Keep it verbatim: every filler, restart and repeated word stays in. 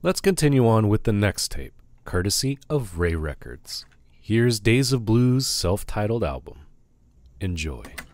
Let's continue on with the next tape, courtesy of Ray Records. Here's Days of Blues' self-titled album. Enjoy.